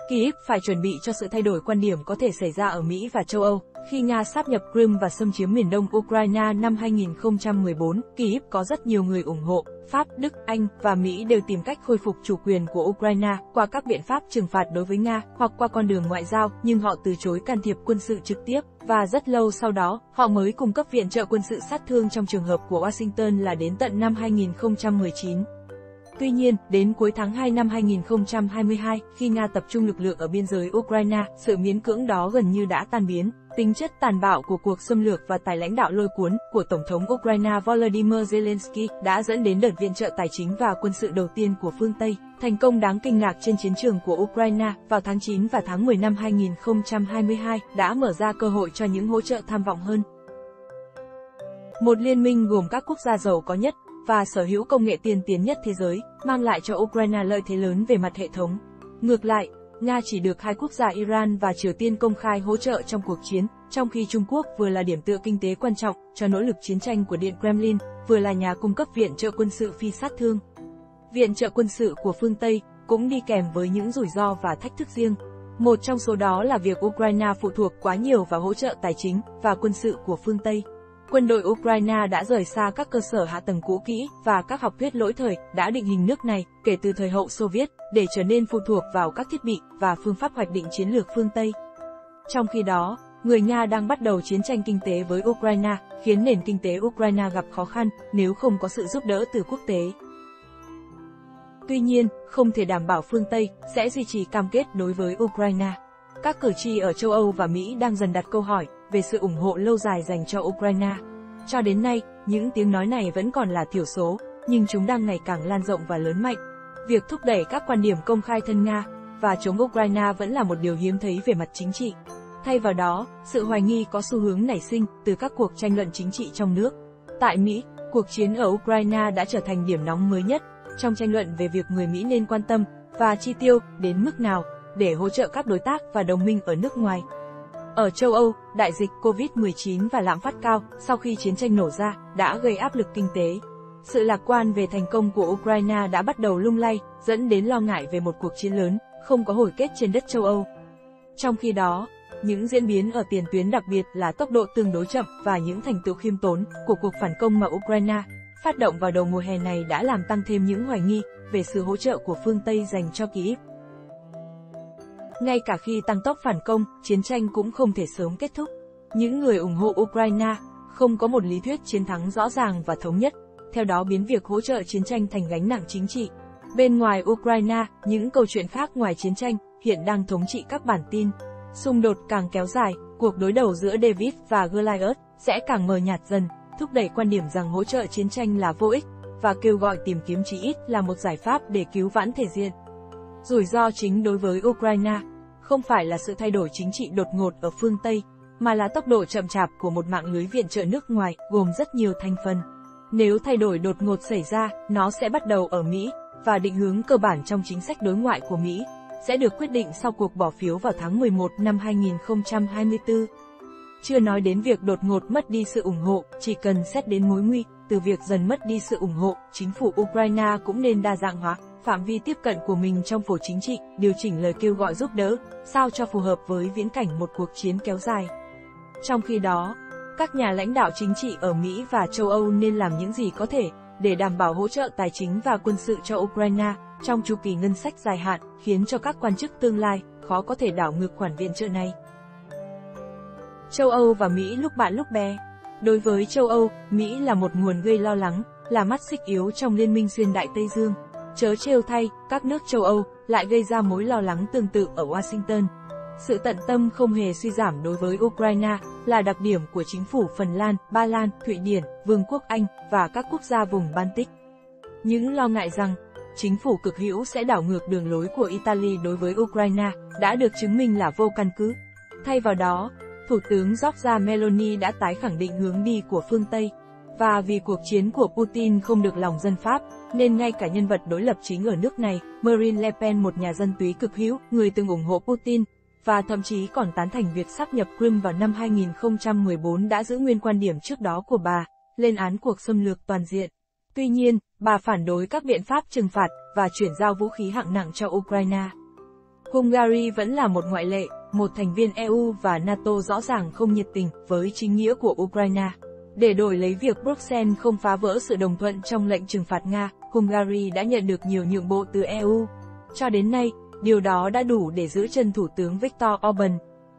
Kyiv phải chuẩn bị cho sự thay đổi quan điểm có thể xảy ra ở Mỹ và châu Âu. Khi Nga sáp nhập Crimea và xâm chiếm miền đông Ukraine năm 2014, Kyiv có rất nhiều người ủng hộ. Pháp, Đức, Anh và Mỹ đều tìm cách khôi phục chủ quyền của Ukraine qua các biện pháp trừng phạt đối với Nga hoặc qua con đường ngoại giao, nhưng họ từ chối can thiệp quân sự trực tiếp, và rất lâu sau đó, họ mới cung cấp viện trợ quân sự sát thương trong trường hợp của Washington là đến tận năm 2019. Tuy nhiên, đến cuối tháng 2 năm 2022, khi Nga tập trung lực lượng ở biên giới Ukraine, sự miễn cưỡng đó gần như đã tan biến. Tính chất tàn bạo của cuộc xâm lược và tài lãnh đạo lôi cuốn của Tổng thống Ukraine Volodymyr Zelensky đã dẫn đến đợt viện trợ tài chính và quân sự đầu tiên của phương Tây, thành công đáng kinh ngạc trên chiến trường của Ukraine vào tháng 9 và tháng 10 năm 2022 đã mở ra cơ hội cho những hỗ trợ tham vọng hơn. Một liên minh gồm các quốc gia giàu có nhất và sở hữu công nghệ tiên tiến nhất thế giới, mang lại cho Ukraine lợi thế lớn về mặt hệ thống. Ngược lại, Nga chỉ được hai quốc gia Iran và Triều Tiên công khai hỗ trợ trong cuộc chiến, trong khi Trung Quốc vừa là điểm tựa kinh tế quan trọng cho nỗ lực chiến tranh của Điện Kremlin, vừa là nhà cung cấp viện trợ quân sự phi sát thương. Viện trợ quân sự của phương Tây cũng đi kèm với những rủi ro và thách thức riêng. Một trong số đó là việc Ukraine phụ thuộc quá nhiều vào hỗ trợ tài chính và quân sự của phương Tây. Quân đội Ukraine đã rời xa các cơ sở hạ tầng cũ kỹ và các học thuyết lỗi thời đã định hình nước này kể từ thời hậu Xô Viết để trở nên phụ thuộc vào các thiết bị và phương pháp hoạch định chiến lược phương Tây. Trong khi đó, người Nga đang bắt đầu chiến tranh kinh tế với Ukraine, khiến nền kinh tế Ukraine gặp khó khăn nếu không có sự giúp đỡ từ quốc tế. Tuy nhiên, không thể đảm bảo phương Tây sẽ duy trì cam kết đối với Ukraine. Các cử tri ở châu Âu và Mỹ đang dần đặt câu hỏi về sự ủng hộ lâu dài dành cho Ukraine. Cho đến nay, những tiếng nói này vẫn còn là thiểu số, nhưng chúng đang ngày càng lan rộng và lớn mạnh. Việc thúc đẩy các quan điểm công khai thân Nga và chống Ukraine vẫn là một điều hiếm thấy về mặt chính trị. Thay vào đó, sự hoài nghi có xu hướng nảy sinh từ các cuộc tranh luận chính trị trong nước. Tại Mỹ, cuộc chiến ở Ukraine đã trở thành điểm nóng mới nhất trong tranh luận về việc người Mỹ nên quan tâm và chi tiêu đến mức nào để hỗ trợ các đối tác và đồng minh ở nước ngoài. Ở châu Âu, đại dịch COVID-19 và lạm phát cao sau khi chiến tranh nổ ra đã gây áp lực kinh tế. Sự lạc quan về thành công của Ukraine đã bắt đầu lung lay, dẫn đến lo ngại về một cuộc chiến lớn, không có hồi kết trên đất châu Âu. Trong khi đó, những diễn biến ở tiền tuyến, đặc biệt là tốc độ tương đối chậm và những thành tựu khiêm tốn của cuộc phản công mà Ukraine phát động vào đầu mùa hè này đã làm tăng thêm những hoài nghi về sự hỗ trợ của phương Tây dành cho Kyiv. Ngay cả khi tăng tốc phản công, chiến tranh cũng không thể sớm kết thúc. Những người ủng hộ Ukraine không có một lý thuyết chiến thắng rõ ràng và thống nhất, theo đó biến việc hỗ trợ chiến tranh thành gánh nặng chính trị. Bên ngoài Ukraine, những câu chuyện khác ngoài chiến tranh hiện đang thống trị các bản tin. Xung đột càng kéo dài, cuộc đối đầu giữa David và Goliath sẽ càng mờ nhạt dần, thúc đẩy quan điểm rằng hỗ trợ chiến tranh là vô ích, và kêu gọi tìm kiếm chí ít là một giải pháp để cứu vãn thể diện. Rủi ro chính đối với Ukraine không phải là sự thay đổi chính trị đột ngột ở phương Tây, mà là tốc độ chậm chạp của một mạng lưới viện trợ nước ngoài gồm rất nhiều thành phần. Nếu thay đổi đột ngột xảy ra, nó sẽ bắt đầu ở Mỹ, và định hướng cơ bản trong chính sách đối ngoại của Mỹ sẽ được quyết định sau cuộc bỏ phiếu vào tháng 11 năm 2024. Chưa nói đến việc đột ngột mất đi sự ủng hộ, chỉ cần xét đến mối nguy từ việc dần mất đi sự ủng hộ, chính phủ Ukraine cũng nên đa dạng hóa phạm vi tiếp cận của mình trong phổ chính trị, điều chỉnh lời kêu gọi giúp đỡ, sao cho phù hợp với viễn cảnh một cuộc chiến kéo dài. Trong khi đó, các nhà lãnh đạo chính trị ở Mỹ và châu Âu nên làm những gì có thể để đảm bảo hỗ trợ tài chính và quân sự cho Ukraine trong chu kỳ ngân sách dài hạn, khiến cho các quan chức tương lai khó có thể đảo ngược khoản viện trợ này. Châu Âu và Mỹ lúc bạn lúc bè. Đối với châu Âu, Mỹ là một nguồn gây lo lắng, là mắt xích yếu trong liên minh xuyên Đại Tây Dương. Chớ trêu thay, các nước châu Âu lại gây ra mối lo lắng tương tự ở Washington. Sự tận tâm không hề suy giảm đối với Ukraine là đặc điểm của chính phủ Phần Lan, Ba Lan, Thụy Điển, Vương quốc Anh và các quốc gia vùng Baltic. Những lo ngại rằng chính phủ cực hữu sẽ đảo ngược đường lối của Italy đối với Ukraine đã được chứng minh là vô căn cứ. Thay vào đó, Thủ tướng Giorgia Meloni đã tái khẳng định hướng đi của phương Tây. Và vì cuộc chiến của Putin không được lòng dân Pháp, nên ngay cả nhân vật đối lập chính ở nước này, Marine Le Pen, một nhà dân túy cực hữu, người từng ủng hộ Putin, và thậm chí còn tán thành việc sáp nhập Crimea vào năm 2014 đã giữ nguyên quan điểm trước đó của bà, lên án cuộc xâm lược toàn diện. Tuy nhiên, bà phản đối các biện pháp trừng phạt và chuyển giao vũ khí hạng nặng cho Ukraine. Hungary vẫn là một ngoại lệ, một thành viên EU và NATO rõ ràng không nhiệt tình với chính nghĩa của Ukraine. Để đổi lấy việc Bruxelles không phá vỡ sự đồng thuận trong lệnh trừng phạt Nga, Hungary đã nhận được nhiều nhượng bộ từ EU. Cho đến nay, điều đó đã đủ để giữ chân Thủ tướng Viktor Orbán.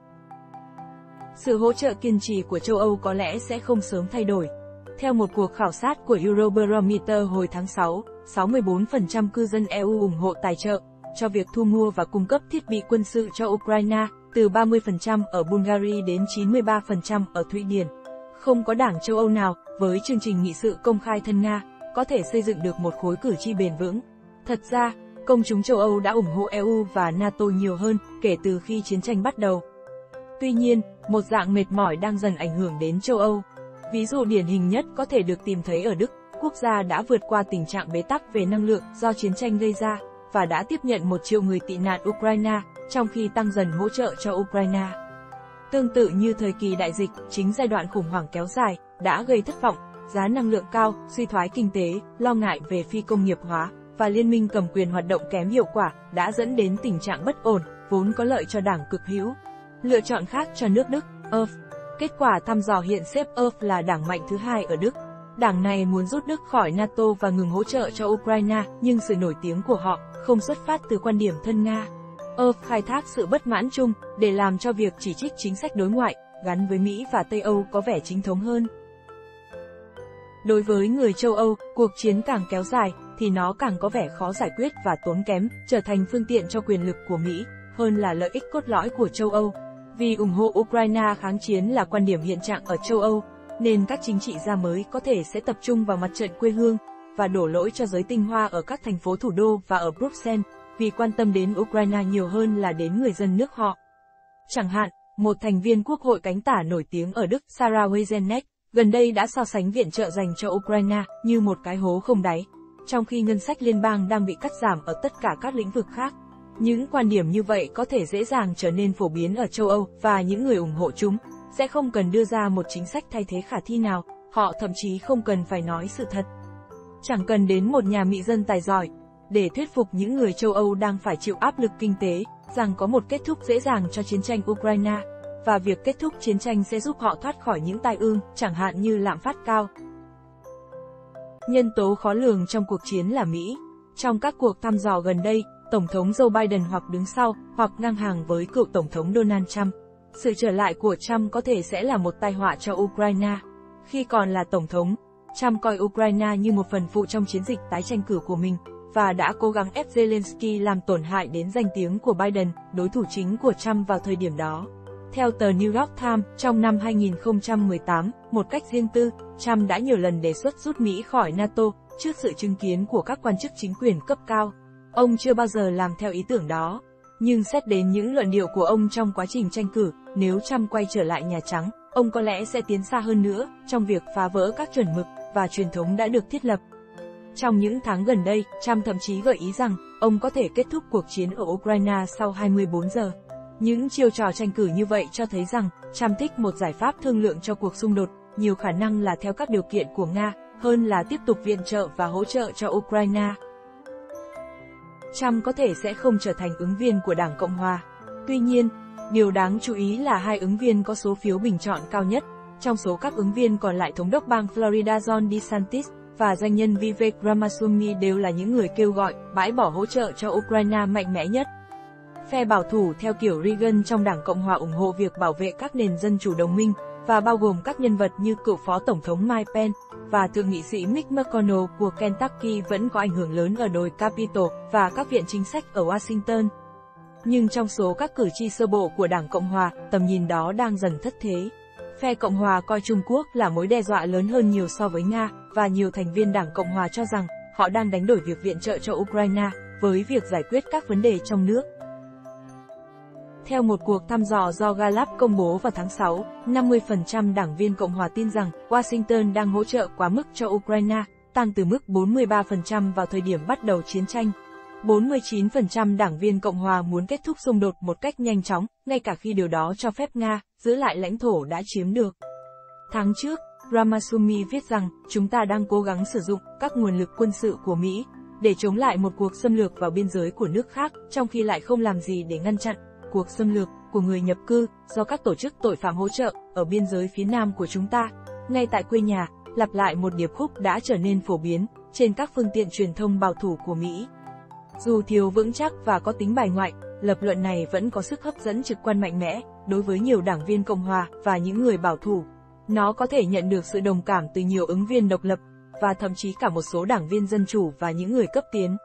Sự hỗ trợ kiên trì của châu Âu có lẽ sẽ không sớm thay đổi. Theo một cuộc khảo sát của Eurobarometer hồi tháng 6, 64% cư dân EU ủng hộ tài trợ cho việc thu mua và cung cấp thiết bị quân sự cho Ukraine, từ 30% ở Bulgaria đến 93% ở Thụy Điển. Không có đảng châu Âu nào, với chương trình nghị sự công khai thân Nga, có thể xây dựng được một khối cử tri bền vững. Thật ra, công chúng châu Âu đã ủng hộ EU và NATO nhiều hơn kể từ khi chiến tranh bắt đầu. Tuy nhiên, một dạng mệt mỏi đang dần ảnh hưởng đến châu Âu. Ví dụ điển hình nhất có thể được tìm thấy ở Đức, quốc gia đã vượt qua tình trạng bế tắc về năng lượng do chiến tranh gây ra, và đã tiếp nhận 1 triệu người tị nạn Ukraine, trong khi tăng dần hỗ trợ cho Ukraine. Tương tự như thời kỳ đại dịch, chính giai đoạn khủng hoảng kéo dài đã gây thất vọng, giá năng lượng cao, suy thoái kinh tế, lo ngại về phi công nghiệp hóa và liên minh cầm quyền hoạt động kém hiệu quả đã dẫn đến tình trạng bất ổn, vốn có lợi cho đảng cực hữu. Lựa chọn khác cho nước Đức, AfD. Kết quả thăm dò hiện xếp AfD là đảng mạnh thứ 2 ở Đức. Đảng này muốn rút Đức khỏi NATO và ngừng hỗ trợ cho Ukraine, nhưng sự nổi tiếng của họ không xuất phát từ quan điểm thân Nga. AfD khai thác sự bất mãn chung để làm cho việc chỉ trích chính sách đối ngoại gắn với Mỹ và Tây Âu có vẻ chính thống hơn. Đối với người châu Âu, cuộc chiến càng kéo dài thì nó càng có vẻ khó giải quyết và tốn kém, trở thành phương tiện cho quyền lực của Mỹ hơn là lợi ích cốt lõi của châu Âu. Vì ủng hộ Ukraine kháng chiến là quan điểm hiện trạng ở châu Âu, nên các chính trị gia mới có thể sẽ tập trung vào mặt trận quê hương và đổ lỗi cho giới tinh hoa ở các thành phố thủ đô và ở Bruxelles, vì quan tâm đến Ukraine nhiều hơn là đến người dân nước họ. Chẳng hạn, một thành viên quốc hội cánh tả nổi tiếng ở Đức, Sarah Wagenknecht, gần đây đã so sánh viện trợ dành cho Ukraine như một cái hố không đáy, trong khi ngân sách liên bang đang bị cắt giảm ở tất cả các lĩnh vực khác. Những quan điểm như vậy có thể dễ dàng trở nên phổ biến ở châu Âu, và những người ủng hộ chúng sẽ không cần đưa ra một chính sách thay thế khả thi nào, họ thậm chí không cần phải nói sự thật. Chẳng cần đến một nhà mị dân tài giỏi để thuyết phục những người châu Âu đang phải chịu áp lực kinh tế rằng có một kết thúc dễ dàng cho chiến tranh Ukraine, và việc kết thúc chiến tranh sẽ giúp họ thoát khỏi những tai ương, chẳng hạn như lạm phát cao. Nhân tố khó lường trong cuộc chiến là Mỹ. Trong các cuộc thăm dò gần đây, Tổng thống Joe Biden hoặc đứng sau, hoặc ngang hàng với cựu Tổng thống Donald Trump. Sự trở lại của Trump có thể sẽ là một tai họa cho Ukraine. Khi còn là Tổng thống, Trump coi Ukraine như một phần phụ trong chiến dịch tái tranh cử của mình, và đã cố gắng ép Zelensky làm tổn hại đến danh tiếng của Biden, đối thủ chính của Trump vào thời điểm đó. Theo tờ New York Times, trong năm 2018, một cách riêng tư, Trump đã nhiều lần đề xuất rút Mỹ khỏi NATO, trước sự chứng kiến của các quan chức chính quyền cấp cao. Ông chưa bao giờ làm theo ý tưởng đó. Nhưng xét đến những luận điệu của ông trong quá trình tranh cử, nếu Trump quay trở lại Nhà Trắng, ông có lẽ sẽ tiến xa hơn nữa trong việc phá vỡ các chuẩn mực và truyền thống đã được thiết lập. Trong những tháng gần đây, Trump thậm chí gợi ý rằng ông có thể kết thúc cuộc chiến ở Ukraine sau 24 giờ. Những chiêu trò tranh cử như vậy cho thấy rằng Trump thích một giải pháp thương lượng cho cuộc xung đột, nhiều khả năng là theo các điều kiện của Nga, hơn là tiếp tục viện trợ và hỗ trợ cho Ukraine. Trump có thể sẽ không trở thành ứng viên của Đảng Cộng Hòa. Tuy nhiên, điều đáng chú ý là hai ứng viên có số phiếu bình chọn cao nhất. Trong số các ứng viên còn lại, thống đốc bang Florida Ron DeSantis và doanh nhân Vivek Ramaswamy đều là những người kêu gọi bãi bỏ hỗ trợ cho Ukraine mạnh mẽ nhất. Phe bảo thủ theo kiểu Reagan trong Đảng Cộng Hòa ủng hộ việc bảo vệ các nền dân chủ đồng minh, và bao gồm các nhân vật như cựu Phó Tổng thống Mike Pence và Thượng nghị sĩ Mitch McConnell của Kentucky vẫn có ảnh hưởng lớn ở đồi Capitol và các viện chính sách ở Washington. Nhưng trong số các cử tri sơ bộ của Đảng Cộng Hòa, tầm nhìn đó đang dần thất thế. Phe Cộng Hòa coi Trung Quốc là mối đe dọa lớn hơn nhiều so với Nga, và nhiều thành viên Đảng Cộng Hòa cho rằng họ đang đánh đổi việc viện trợ cho Ukraine với việc giải quyết các vấn đề trong nước. Theo một cuộc thăm dò do Gallup công bố vào tháng 6, 50% đảng viên Cộng hòa tin rằng Washington đang hỗ trợ quá mức cho Ukraine, tăng từ mức 43% vào thời điểm bắt đầu chiến tranh. 49% đảng viên Cộng hòa muốn kết thúc xung đột một cách nhanh chóng, ngay cả khi điều đó cho phép Nga giữ lại lãnh thổ đã chiếm được. Tháng trước, Ramaswamy viết rằng, chúng ta đang cố gắng sử dụng các nguồn lực quân sự của Mỹ để chống lại một cuộc xâm lược vào biên giới của nước khác, trong khi lại không làm gì để ngăn chặn cuộc xâm lược của người nhập cư do các tổ chức tội phạm hỗ trợ ở biên giới phía nam của chúng ta. Ngay tại quê nhà, lặp lại một điệp khúc đã trở nên phổ biến trên các phương tiện truyền thông bảo thủ của Mỹ. Dù thiếu vững chắc và có tính bài ngoại, lập luận này vẫn có sức hấp dẫn trực quan mạnh mẽ đối với nhiều đảng viên Cộng hòa và những người bảo thủ. Nó có thể nhận được sự đồng cảm từ nhiều ứng viên độc lập, và thậm chí cả một số đảng viên dân chủ và những người cấp tiến.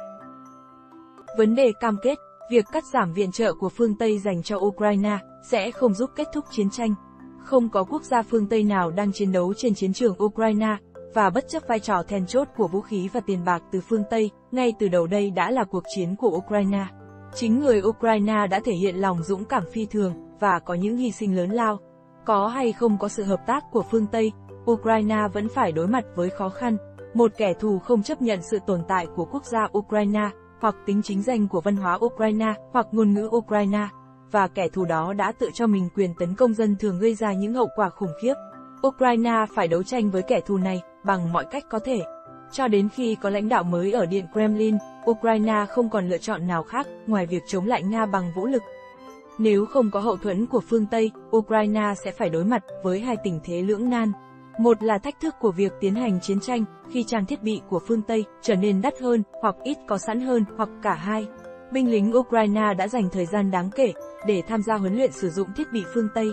Vấn đề cam kết, việc cắt giảm viện trợ của phương Tây dành cho Ukraine sẽ không giúp kết thúc chiến tranh. Không có quốc gia phương Tây nào đang chiến đấu trên chiến trường Ukraine, và bất chấp vai trò then chốt của vũ khí và tiền bạc từ phương Tây, ngay từ đầu đây đã là cuộc chiến của Ukraine. Chính người Ukraine đã thể hiện lòng dũng cảm phi thường, và có những hy sinh lớn lao. Có hay không có sự hợp tác của phương Tây, Ukraine vẫn phải đối mặt với khó khăn. Một kẻ thù không chấp nhận sự tồn tại của quốc gia Ukraine, hoặc tính chính danh của văn hóa Ukraine, hoặc ngôn ngữ Ukraine. Và kẻ thù đó đã tự cho mình quyền tấn công dân thường gây ra những hậu quả khủng khiếp. Ukraine phải đấu tranh với kẻ thù này bằng mọi cách có thể. Cho đến khi có lãnh đạo mới ở Điện Kremlin, Ukraine không còn lựa chọn nào khác ngoài việc chống lại Nga bằng vũ lực. Nếu không có hậu thuẫn của phương Tây, Ukraine sẽ phải đối mặt với hai tình thế lưỡng nan. Một là thách thức của việc tiến hành chiến tranh, khi trang thiết bị của phương Tây trở nên đắt hơn, hoặc ít có sẵn hơn, hoặc cả hai. Binh lính Ukraine đã dành thời gian đáng kể để tham gia huấn luyện sử dụng thiết bị phương Tây.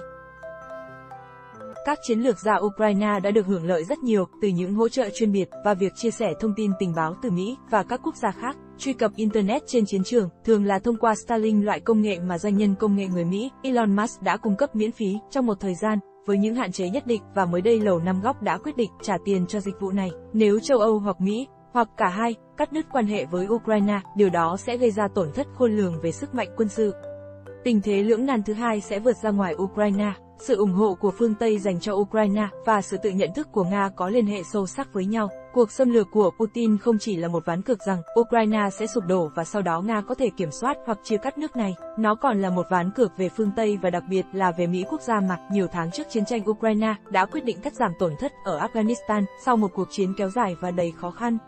Các chiến lược gia Ukraine đã được hưởng lợi rất nhiều từ những hỗ trợ chuyên biệt và việc chia sẻ thông tin tình báo từ Mỹ và các quốc gia khác. Truy cập Internet trên chiến trường thường là thông qua Starlink, loại công nghệ mà doanh nhân công nghệ người Mỹ Elon Musk đã cung cấp miễn phí trong một thời gian, với những hạn chế nhất định, và mới đây Lầu Năm Góc đã quyết định trả tiền cho dịch vụ này. Nếu châu Âu hoặc Mỹ, hoặc cả hai, cắt đứt quan hệ với Ukraine, điều đó sẽ gây ra tổn thất khôn lường về sức mạnh quân sự. Tình thế lưỡng nan thứ hai sẽ vượt ra ngoài Ukraine. Sự ủng hộ của phương Tây dành cho Ukraine và sự tự nhận thức của Nga có liên hệ sâu sắc với nhau. Cuộc xâm lược của Putin không chỉ là một ván cược rằng Ukraine sẽ sụp đổ và sau đó Nga có thể kiểm soát hoặc chia cắt nước này. Nó còn là một ván cược về phương Tây và đặc biệt là về Mỹ, quốc gia mà nhiều tháng trước chiến tranh Ukraine đã quyết định cắt giảm tổn thất ở Afghanistan sau một cuộc chiến kéo dài và đầy khó khăn.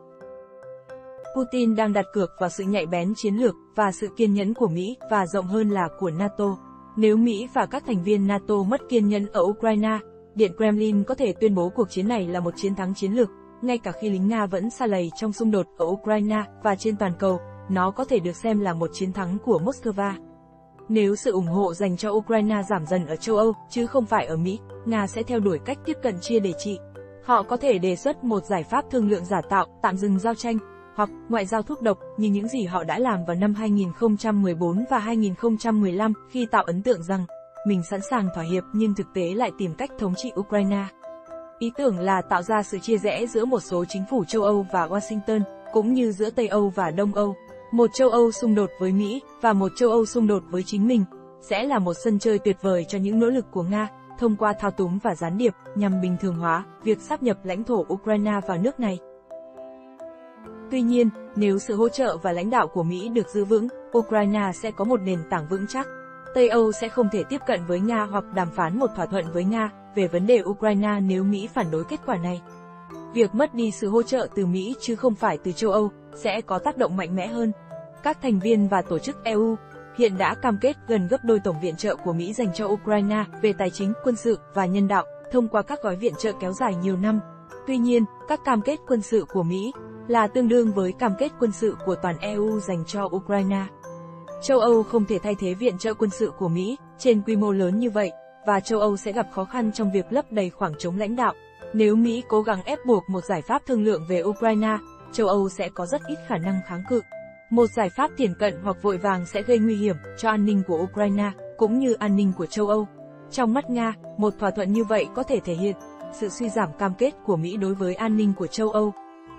Putin đang đặt cược vào sự nhạy bén chiến lược và sự kiên nhẫn của Mỹ, và rộng hơn là của NATO. Nếu Mỹ và các thành viên NATO mất kiên nhẫn ở Ukraine, Điện Kremlin có thể tuyên bố cuộc chiến này là một chiến thắng chiến lược, ngay cả khi lính Nga vẫn sa lầy trong xung đột ở Ukraine và trên toàn cầu, nó có thể được xem là một chiến thắng của Moscow. Nếu sự ủng hộ dành cho Ukraine giảm dần ở châu Âu, chứ không phải ở Mỹ, Nga sẽ theo đuổi cách tiếp cận chia để trị. Họ có thể đề xuất một giải pháp thương lượng giả tạo, tạm dừng giao tranh, hoặc ngoại giao thuốc độc, như những gì họ đã làm vào năm 2014 và 2015, khi tạo ấn tượng rằng mình sẵn sàng thỏa hiệp nhưng thực tế lại tìm cách thống trị Ukraine. Ý tưởng là tạo ra sự chia rẽ giữa một số chính phủ châu Âu và Washington, cũng như giữa Tây Âu và Đông Âu. Một châu Âu xung đột với Mỹ và một châu Âu xung đột với chính mình sẽ là một sân chơi tuyệt vời cho những nỗ lực của Nga thông qua thao túng và gián điệp nhằm bình thường hóa việc sáp nhập lãnh thổ Ukraine vào nước này. Tuy nhiên, nếu sự hỗ trợ và lãnh đạo của Mỹ được giữ vững, Ukraine sẽ có một nền tảng vững chắc. Tây Âu sẽ không thể tiếp cận với Nga hoặc đàm phán một thỏa thuận với Nga về vấn đề Ukraine nếu Mỹ phản đối kết quả này. Việc mất đi sự hỗ trợ từ Mỹ chứ không phải từ châu Âu sẽ có tác động mạnh mẽ hơn. Các thành viên và tổ chức EU hiện đã cam kết gần gấp đôi tổng viện trợ của Mỹ dành cho Ukraine về tài chính, quân sự và nhân đạo thông qua các gói viện trợ kéo dài nhiều năm. Tuy nhiên, các cam kết quân sự của Mỹ là tương đương với cam kết quân sự của toàn EU dành cho Ukraine. Châu Âu không thể thay thế viện trợ quân sự của Mỹ trên quy mô lớn như vậy, và châu Âu sẽ gặp khó khăn trong việc lấp đầy khoảng trống lãnh đạo. Nếu Mỹ cố gắng ép buộc một giải pháp thương lượng về Ukraine, châu Âu sẽ có rất ít khả năng kháng cự. Một giải pháp thiển cận hoặc vội vàng sẽ gây nguy hiểm cho an ninh của Ukraine, cũng như an ninh của châu Âu. Trong mắt Nga, một thỏa thuận như vậy có thể thể hiện sự suy giảm cam kết của Mỹ đối với an ninh của châu Âu.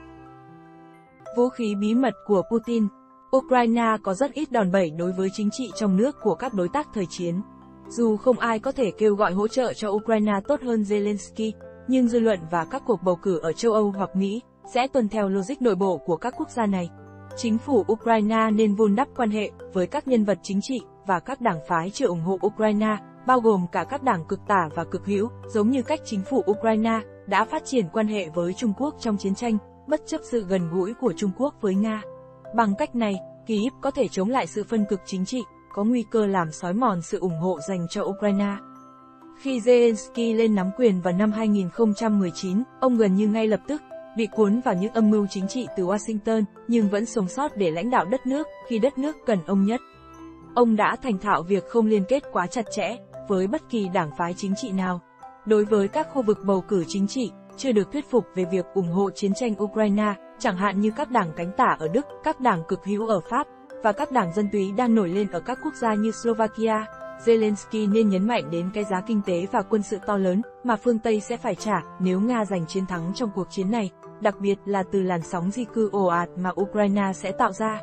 Vũ khí bí mật của Putin. Ukraine có rất ít đòn bẩy đối với chính trị trong nước của các đối tác thời chiến. Dù không ai có thể kêu gọi hỗ trợ cho Ukraine tốt hơn Zelensky, nhưng dư luận và các cuộc bầu cử ở châu Âu hoặc Mỹ sẽ tuân theo logic nội bộ của các quốc gia này. Chính phủ Ukraine nên vun đắp quan hệ với các nhân vật chính trị và các đảng phái chưa ủng hộ Ukraine, bao gồm cả các đảng cực tả và cực hữu, giống như cách chính phủ Ukraine đã phát triển quan hệ với Trung Quốc trong chiến tranh, bất chấp sự gần gũi của Trung Quốc với Nga. Bằng cách này, Kyiv có thể chống lại sự phân cực chính trị, có nguy cơ làm xói mòn sự ủng hộ dành cho Ukraine. Khi Zelensky lên nắm quyền vào năm 2019, ông gần như ngay lập tức bị cuốn vào những âm mưu chính trị từ Washington, nhưng vẫn sống sót để lãnh đạo đất nước khi đất nước cần ông nhất. Ông đã thành thạo việc không liên kết quá chặt chẽ với bất kỳ đảng phái chính trị nào. Đối với các khu vực bầu cử chính trị, chưa được thuyết phục về việc ủng hộ chiến tranh Ukraine, chẳng hạn như các đảng cánh tả ở Đức, các đảng cực hữu ở Pháp, và các đảng dân túy đang nổi lên ở các quốc gia như Slovakia, Zelensky nên nhấn mạnh đến cái giá kinh tế và quân sự to lớn mà phương Tây sẽ phải trả nếu Nga giành chiến thắng trong cuộc chiến này, đặc biệt là từ làn sóng di cư ồ ạt mà Ukraine sẽ tạo ra.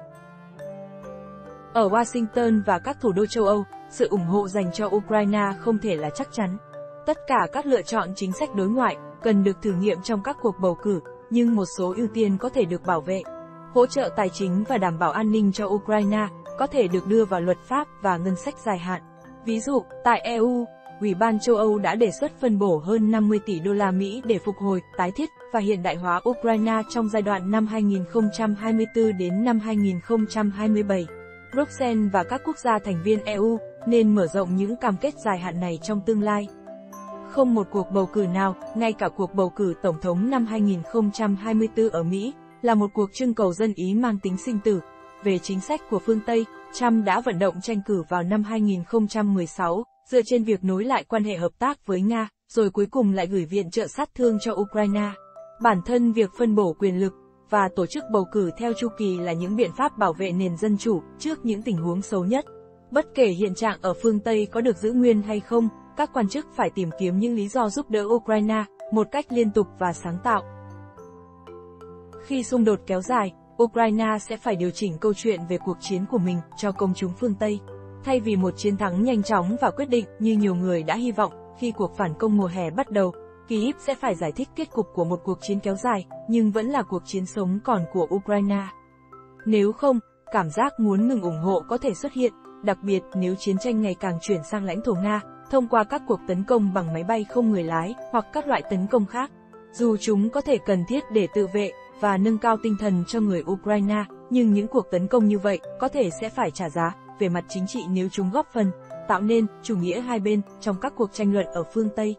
Ở Washington và các thủ đô châu Âu, sự ủng hộ dành cho Ukraine không thể là chắc chắn. Tất cả các lựa chọn chính sách đối ngoại cần được thử nghiệm trong các cuộc bầu cử, nhưng một số ưu tiên có thể được bảo vệ. Hỗ trợ tài chính và đảm bảo an ninh cho Ukraine có thể được đưa vào luật pháp và ngân sách dài hạn. Ví dụ, tại EU, Ủy ban châu Âu đã đề xuất phân bổ hơn 50 tỷ đô la Mỹ để phục hồi, tái thiết và hiện đại hóa Ukraine trong giai đoạn năm 2024 đến năm 2027. Bruxelles và các quốc gia thành viên EU nên mở rộng những cam kết dài hạn này trong tương lai. Không một cuộc bầu cử nào, ngay cả cuộc bầu cử tổng thống năm 2024 ở Mỹ, là một cuộc trưng cầu dân ý mang tính sinh tử. Về chính sách của phương Tây, Trump đã vận động tranh cử vào năm 2016, dựa trên việc nối lại quan hệ hợp tác với Nga, rồi cuối cùng lại gửi viện trợ sát thương cho Ukraine. Bản thân việc phân bổ quyền lực và tổ chức bầu cử theo chu kỳ là những biện pháp bảo vệ nền dân chủ trước những tình huống xấu nhất. Bất kể hiện trạng ở phương Tây có được giữ nguyên hay không, các quan chức phải tìm kiếm những lý do giúp đỡ Ukraine một cách liên tục và sáng tạo. Khi xung đột kéo dài, Ukraine sẽ phải điều chỉnh câu chuyện về cuộc chiến của mình cho công chúng phương Tây. Thay vì một chiến thắng nhanh chóng và quyết định như nhiều người đã hy vọng khi cuộc phản công mùa hè bắt đầu, Kyiv sẽ phải giải thích kết cục của một cuộc chiến kéo dài, nhưng vẫn là cuộc chiến sống còn của Ukraine. Nếu không, cảm giác muốn ngừng ủng hộ có thể xuất hiện, đặc biệt nếu chiến tranh ngày càng chuyển sang lãnh thổ Nga, thông qua các cuộc tấn công bằng máy bay không người lái hoặc các loại tấn công khác. Dù chúng có thể cần thiết để tự vệ và nâng cao tinh thần cho người Ukraine, nhưng những cuộc tấn công như vậy có thể sẽ phải trả giá về mặt chính trị nếu chúng góp phần tạo nên chủ nghĩa hai bên trong các cuộc tranh luận ở phương Tây.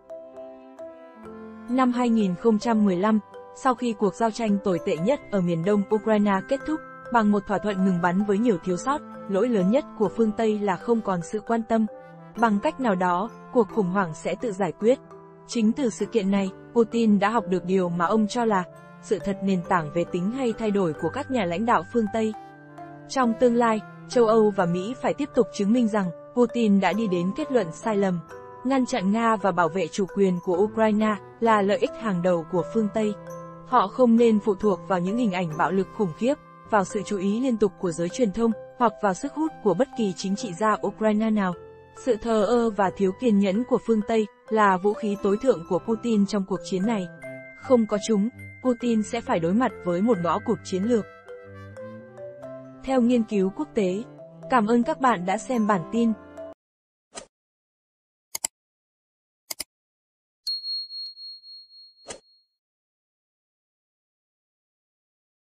Năm 2015, sau khi cuộc giao tranh tồi tệ nhất ở miền đông Ukraine kết thúc, bằng một thỏa thuận ngừng bắn với nhiều thiếu sót, lỗi lớn nhất của phương Tây là không còn sự quan tâm. Bằng cách nào đó, cuộc khủng hoảng sẽ tự giải quyết. Chính từ sự kiện này, Putin đã học được điều mà ông cho là sự thật nền tảng về tính hay thay đổi của các nhà lãnh đạo phương Tây. Trong tương lai, châu Âu và Mỹ phải tiếp tục chứng minh rằng Putin đã đi đến kết luận sai lầm. Ngăn chặn Nga và bảo vệ chủ quyền của Ukraine là lợi ích hàng đầu của phương Tây. Họ không nên phụ thuộc vào những hình ảnh bạo lực khủng khiếp, vào sự chú ý liên tục của giới truyền thông, hoặc vào sức hút của bất kỳ chính trị gia Ukraine nào. Sự thờ ơ và thiếu kiên nhẫn của phương Tây là vũ khí tối thượng của Putin trong cuộc chiến này. Không có chúng, Putin sẽ phải đối mặt với một ngõ cụt chiến lược. Theo nghiên cứu quốc tế. Cảm ơn các bạn đã xem bản tin.